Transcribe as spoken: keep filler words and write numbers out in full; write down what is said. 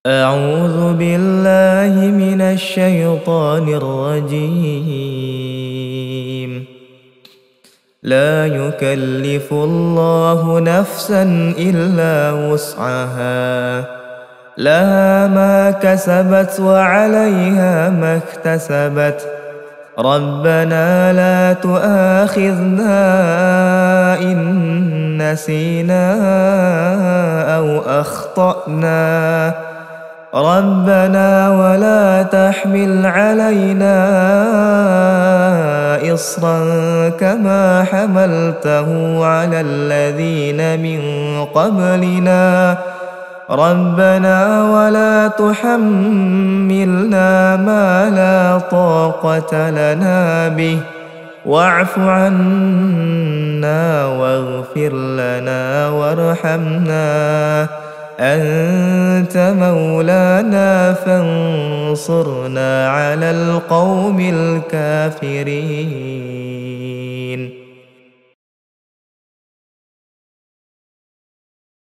أعوذ بالله من الشيطان الرجيم. لا يكلف الله نفسا إلا وسعها، لها ما كسبت وعليها ما اكتسبت. ربنا لا تؤاخذنا إن نسينا أو أخطأنا. ربنا ولا تحمل علينا إصرا كما حملته على الذين من قبلنا. ربنا ولا تحملنا ما لا طاقة لنا به، واعف عنا واغفر لنا وارحمنا، أنت مولانا فانصرنا على القوم الكافرين.